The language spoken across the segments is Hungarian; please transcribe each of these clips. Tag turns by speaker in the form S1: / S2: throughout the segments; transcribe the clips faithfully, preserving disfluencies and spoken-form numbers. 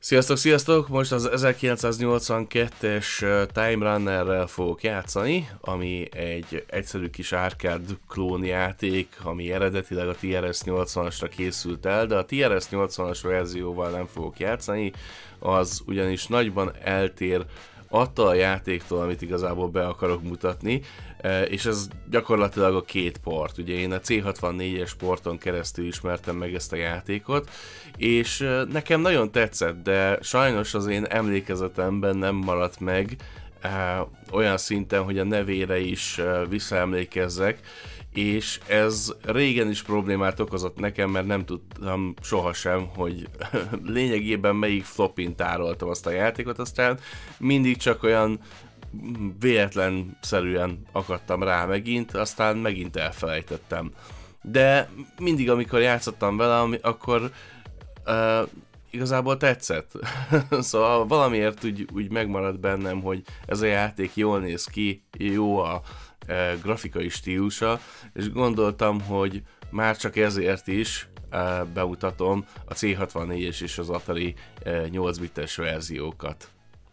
S1: Sziasztok, sziasztok! Most az ezerkilencszáznyolcvankettes Time Runnerrel fogok játszani, ami egy egyszerű kis arcade klónjáték, ami eredetileg a T R S nyolcvanasra készült el, de a T R S nyolcvanas verzióval nem fogok játszani, az ugyanis nagyban eltér attól a játéktól, amit igazából be akarok mutatni, és ez gyakorlatilag a két port. Ugye én a C hatvannégyes porton keresztül ismertem meg ezt a játékot, és nekem nagyon tetszett, de sajnos az én emlékezetemben nem maradt meg olyan szinten, hogy a nevére is visszaemlékezzek, és ez régen is problémát okozott nekem, mert nem tudtam sohasem, hogy lényegében melyik flopin tároltam azt a játékot, aztán mindig csak olyan véletlenszerűen akadtam rá megint, aztán megint elfelejtettem. De mindig, amikor játszottam vele, akkor uh, igazából tetszett. Szóval valamiért úgy, úgy megmaradt bennem, hogy ez a játék jól néz ki, jó a uh, grafikai stílusa, és gondoltam, hogy már csak ezért is uh, bemutatom a C hatvannégyes és az Atari uh, nyolc bites verziókat.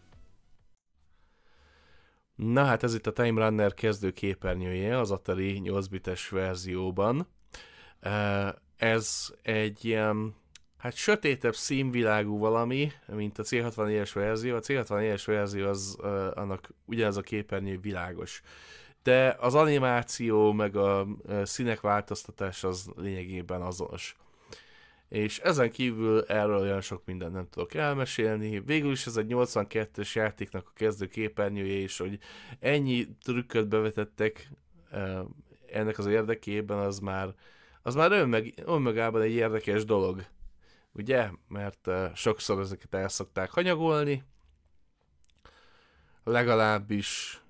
S1: Na hát ez itt a Time Runner kezdő képernyője az Atari nyolc bites verzióban. Ez egy ilyen, hát sötétebb színvilágú valami, mint a C hatvannégyes verzió. A C hatvannégyes verzió az annak ugyanaz a képernyő világos. De az animáció meg a színek változtatás az lényegében azonos. És ezen kívül erről olyan sok mindent nem tudok elmesélni. Végül is ez egy nyolcvankettes játéknak a kezdő képernyője, és hogy ennyi trükköt bevetettek ennek az érdekében, az már, az már önmeg, önmagában egy érdekes dolog. Ugye? Mert sokszor ezeket el szokták hanyagolni. Legalábbis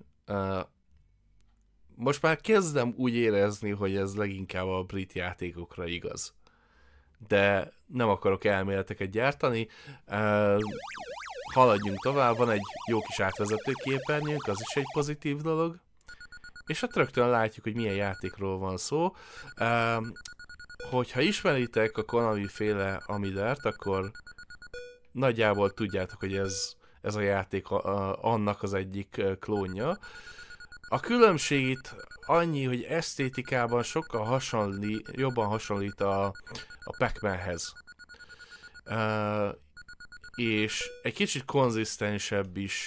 S1: most már kezdem úgy érezni, hogy ez leginkább a brit játékokra igaz. De nem akarok elméleteket gyártani. Uh, haladjunk tovább, van egy jó kis átvezető képernyőnk, az is egy pozitív dolog. És ott rögtön látjuk, hogy milyen játékról van szó. Uh, hogyha ismeritek a Konami féle Amidert, akkor nagyjából tudjátok, hogy ez, ez a játék a, a, annak az egyik klónja. A különbség itt annyi, hogy esztétikában sokkal hasonlít, jobban hasonlít a, a Pac-Manhez. Uh, és egy kicsit konzisztensebb is.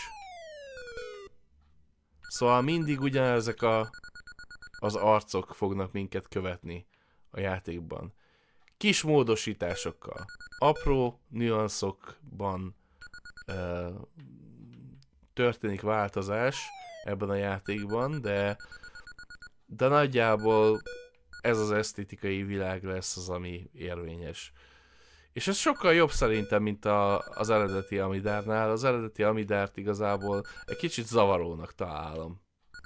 S1: Szóval mindig ugyanezek a, az arcok fognak minket követni a játékban. Kis módosításokkal. Apró nüanszokban uh, történik változás ebben a játékban, de, de nagyjából ez az esztétikai világ lesz az, ami érvényes. És ez sokkal jobb szerintem, mint a, az eredeti Amidárnál. Az eredeti Amidárt igazából egy kicsit zavarónak találom.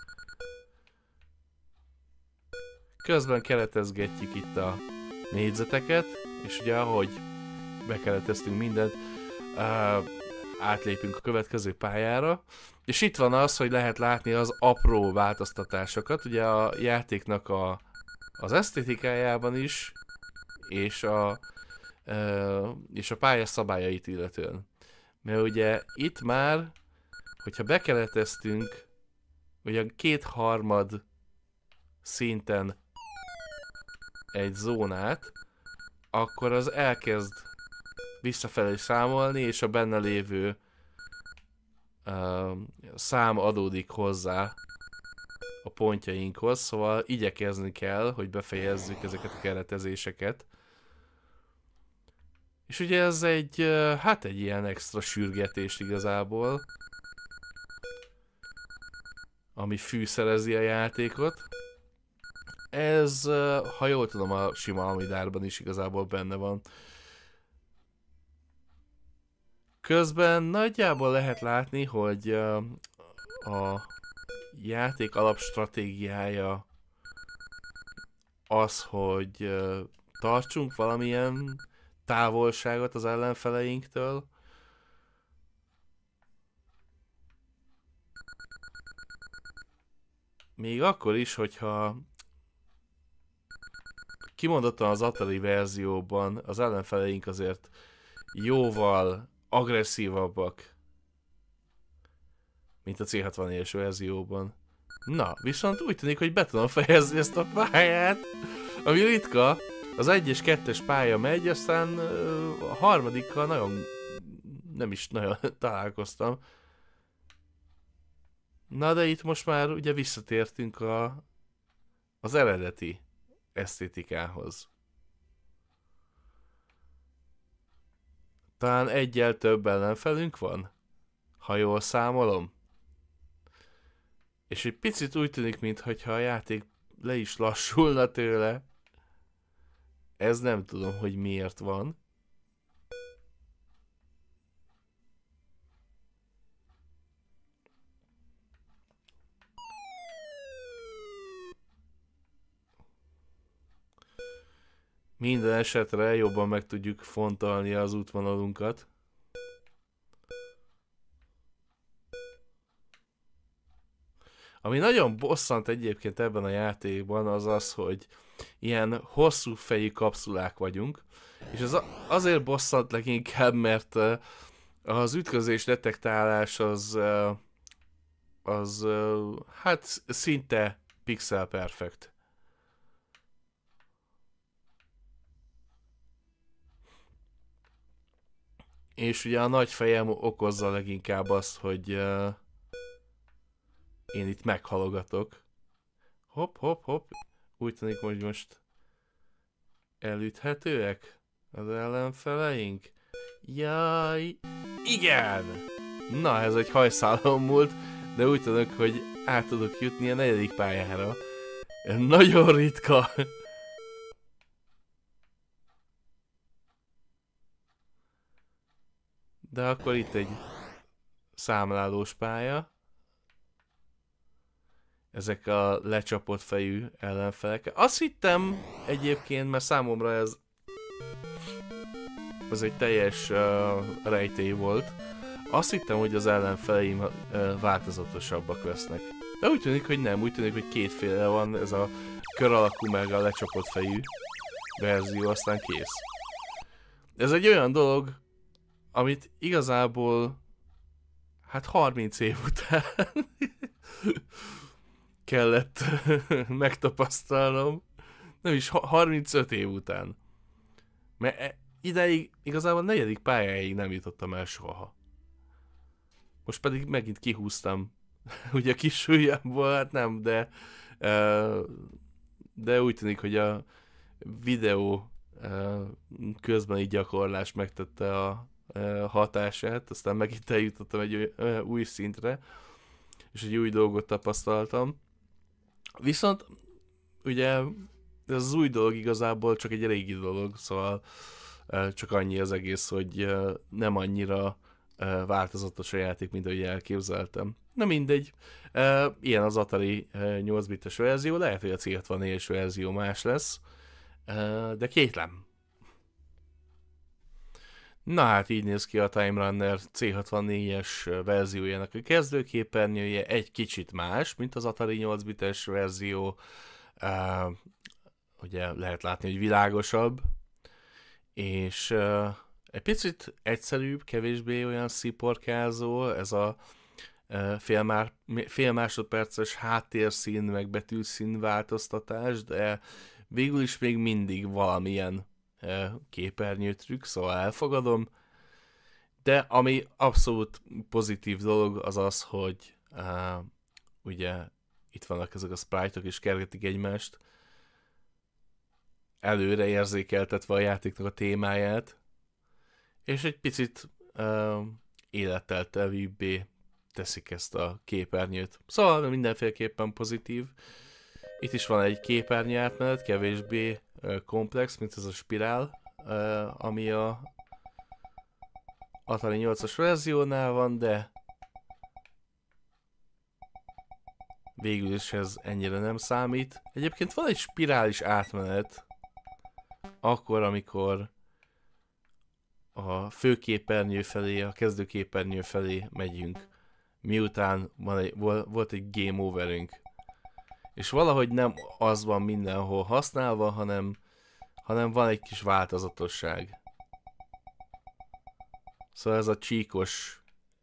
S1: Közben keretezgetjük itt a négyzeteket, és ugye ahogy bekereteztünk mindent, uh, átlépünk a következő pályára. És itt van az, hogy lehet látni az apró változtatásokat, ugye a játéknak a, az esztétikájában is, és a, e, és a pálya szabályait illetően. Mert ugye itt már, hogyha bekereteztünk, ugye kétharmad szinten egy zónát, akkor az elkezd visszafelé számolni, és a benne lévő Uh, szám adódik hozzá a pontjainkhoz, szóval igyekezni kell, hogy befejezzük ezeket a keretezéseket. És ugye ez egy, uh, hát egy ilyen extra sürgetés igazából, ami fűszerezi a játékot. Ez, uh, ha jól tudom, a sima Amidárban is igazából benne van. Közben nagyjából lehet látni, hogy uh, a játék alapstratégiája az, hogy uh, tartsunk valamilyen távolságot az ellenfeleinktől. Még akkor is, hogyha kimondottan az Atari verzióban az ellenfeleink azért jóval agresszívabbak, mint a cé hatvannégyes verzióban. Na, viszont úgy tűnik, hogy be tudom fejezni ezt a pályát, ami ritka. Az egyes, kettes pálya megy, aztán a harmadikkal nagyon nem is nagyon találkoztam. Na, de itt most már ugye visszatértünk a, az eredeti esztétikához. Talán egyel több ellenfelünk van, ha jól számolom. És egy picit úgy tűnik, mintha a játék le is lassulna tőle. Ez nem tudom, hogy miért van. Minden esetre jobban meg tudjuk fontolni az útvonalunkat. Ami nagyon bosszant egyébként ebben a játékban az az, hogy ilyen hosszú fejű kapszulák vagyunk, és ez azért bosszant leginkább, mert az ütközés detektálás az, az hát szinte pixel perfect. És ugye a nagy fejem okozza leginkább azt, hogy uh, én itt meghalogatok. Hopp, hopp, hopp. Úgy tűnik, hogy most elüthetőek az ellenfeleink. Jaj, igen! Na, ez egy hajszálon múlt, de úgy tudok, hogy át tudok jutni a negyedik pályára. Nagyon ritka. De akkor itt egy számlálós pálya. Ezek a lecsapott fejű ellenfelek. Azt hittem egyébként, mert számomra ez ez egy teljes uh, rejtély volt. Azt hittem, hogy az ellenfeleim uh, változatosabbak lesznek. De úgy tűnik, hogy nem. Úgy tűnik, hogy kétféle van, ez a kör alakú meg a lecsapott fejű verzió, aztán kész. Ez egy olyan dolog, amit igazából hát harminc év után kellett megtapasztalnom. Nem is, harmincöt év után. Mert ideig igazából a negyedik pályáig nem jutottam el soha. Most pedig megint kihúztam ugye a kis ujjamból, hát nem, de de úgy tűnik, hogy a videó közbeni gyakorlás megtette a hatását, aztán megint eljutottam egy új szintre, és egy új dolgot tapasztaltam. Viszont ugye ez az új dolog igazából csak egy régi dolog, szóval csak annyi az egész, hogy nem annyira változatos a játék, mint ahogy elképzeltem. Na mindegy, ilyen az Atari nyolc bites verzió, lehet, hogy a cé hatvannégyes verzió más lesz, de kétlem. Na hát így néz ki a Time Runner cé hatvannégyes verziójának a kezdőképernyője, egy kicsit más, mint az Atari nyolc bites verzió. Uh, ugye lehet látni, hogy világosabb, és uh, egy picit egyszerűbb, kevésbé olyan sziporkázó, ez a uh, fél, már, fél másodperces háttérszín, meg betűszín változtatás, de végül is még mindig valamilyen képernyőtrükk, szóval elfogadom, de ami abszolút pozitív dolog az az, hogy uh, ugye itt vannak ezek a sprite-ok és kergetik egymást, előre érzékeltetve a játéknak a témáját, és egy picit uh, élettel telvíbbé teszik ezt a képernyőt. Szóval mindenféleképpen pozitív. Itt is van egy képernyő átmenet, kevésbé uh, komplex, mint ez a spirál, uh, ami a Atari nyolcas verziónál van, de végül is ez ennyire nem számít. Egyébként van egy spirális átmenet, akkor, amikor a főképernyő felé, a kezdőképernyő felé megyünk, miután van egy, volt egy game overünk. És valahogy nem az van mindenhol használva, hanem, hanem van egy kis változatosság. Szóval ez a csíkos...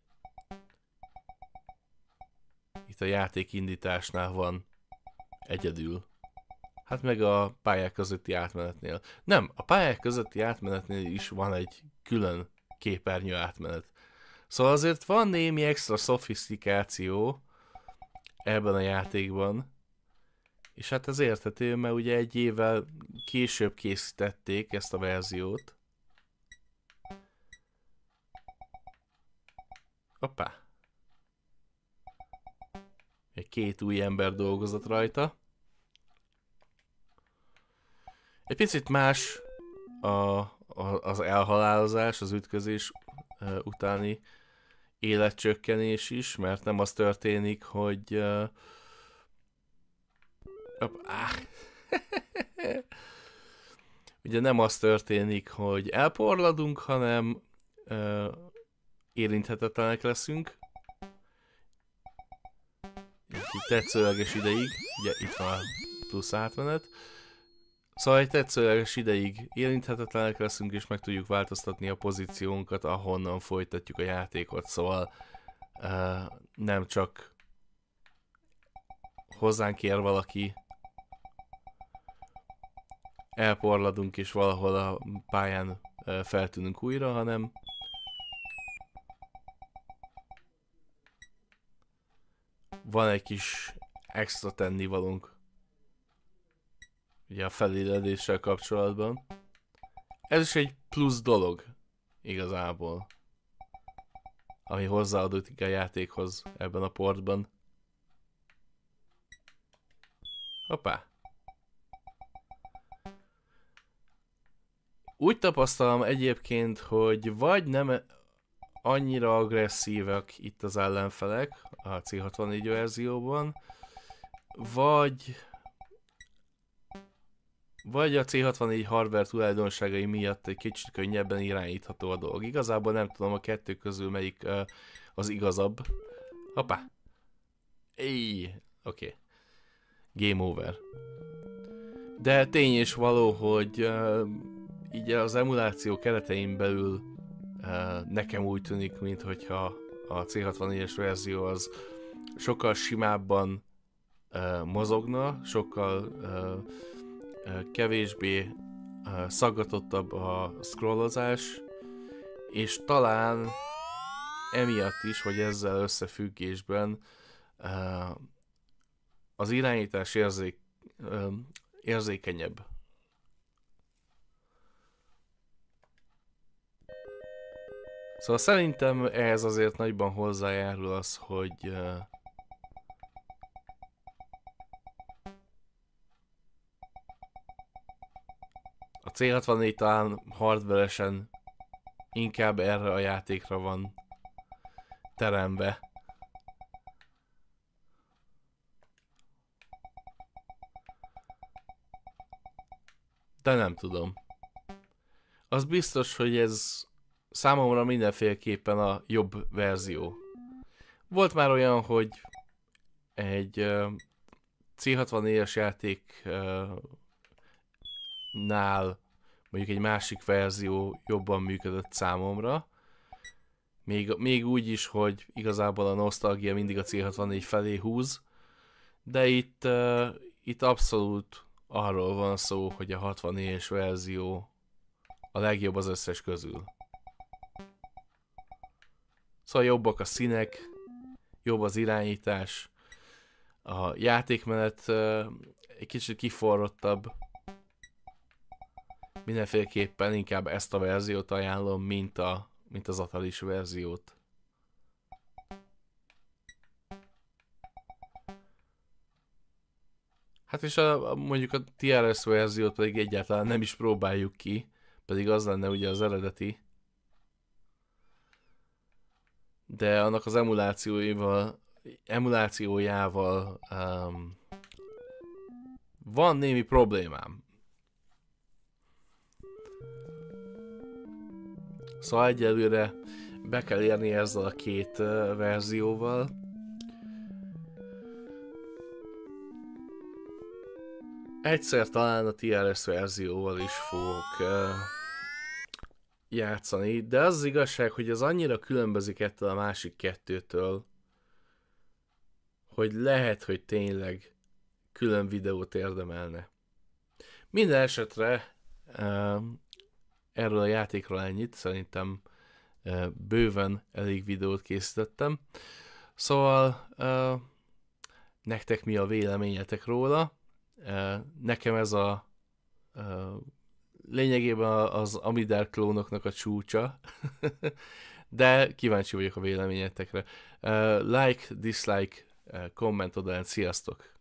S1: Itt a játékindításnál van egyedül. Hát meg a pályák közötti átmenetnél. Nem, a pályák közötti átmenetnél is van egy külön képernyő átmenet. Szóval azért van némi extra szofisztikáció ebben a játékban. És hát ez érthető, mert ugye egy évvel később készítették ezt a verziót. Hoppá. Egy két új ember dolgozott rajta. Egy picit más a, a, az elhalálozás, az ütközés uh, utáni életcsökkenés is, mert nem az történik, hogy... Uh, op, áh. Ugye nem az történik, hogy elporladunk, hanem uh, érinthetetlenek leszünk. Egy tetszőleges ideig, ugye itt van a plusz átmenet. Szóval egy tetszőleges ideig érinthetetlenek leszünk, és meg tudjuk változtatni a pozíciónkat, ahonnan folytatjuk a játékot. Szóval uh, nem csak hozzánk ér valaki, elporladunk és valahol a pályán uh, feltűnünk újra, hanem van egy kis extra tennivalónk. Ugye a felületéssel kapcsolatban. Ez is egy plusz dolog, igazából. Ami hozzáadódik a játékhoz ebben a portban. Hoppá! Úgy tapasztalom egyébként, hogy vagy nem annyira agresszívek itt az ellenfelek a C hatvannégy verzióban, vagy... Vagy a C hatvannégy hardware tulajdonságai miatt egy kicsit könnyebben irányítható a dolog. Igazából nem tudom a kettő közül melyik uh, az igazabb. Hoppá! Éj! Oké. Okay. Game over. De tény és való, hogy uh, így az emuláció keretein belül uh, nekem úgy tűnik, minthogyha a C hatvannégyes verzió az sokkal simábban uh, mozogna, sokkal uh, kevésbé uh, szaggatottabb a scrollozás, és talán emiatt is, hogy ezzel összefüggésben uh, az irányítás érzék, uh, érzékenyebb. Szóval szerintem ehhez azért nagyban hozzájárul az, hogy uh, a C hatvannégy talán hardveresen inkább erre a játékra van terembe. De nem tudom. Az biztos, hogy ez számomra mindenféleképpen a jobb verzió. Volt már olyan, hogy egy uh, C hatvannégyes játék uh, nál mondjuk egy másik verzió jobban működött számomra. Még, még úgy is, hogy igazából a nosztalgia mindig a C hatvannégy felé húz, de itt, uh, itt abszolút arról van szó, hogy a hatvannégyes verzió a legjobb az összes közül. Szóval jobbak a színek, jobb az irányítás, a játékmenet uh, egy kicsit kiforrottabb. Mindenféleképpen inkább ezt a verziót ajánlom, mint, a, mint az Atari-s verziót. Hát és a, a, mondjuk a T R S verziót pedig egyáltalán nem is próbáljuk ki, pedig az lenne ugye az eredeti. De annak az emulációival, emulációjával um, van némi problémám. Szóval egyelőre be kell érni ezzel a két uh, verzióval. Egyszer talán a T R S verzióval is fogok uh, játszani, de az, az igazság, hogy ez annyira különbözik ettől a másik kettőtől, hogy lehet, hogy tényleg külön videót érdemelne. Minden esetre uh, erről a játékról ennyit, szerintem uh, bőven elég videót készítettem. Szóval uh, nektek mi a véleményetek róla? Uh, nekem ez a uh, lényegében az Amidar klónoknak a csúcsa, de kíváncsi vagyok a véleményetekre. Uh, like, dislike, uh, komment oda, sziasztok!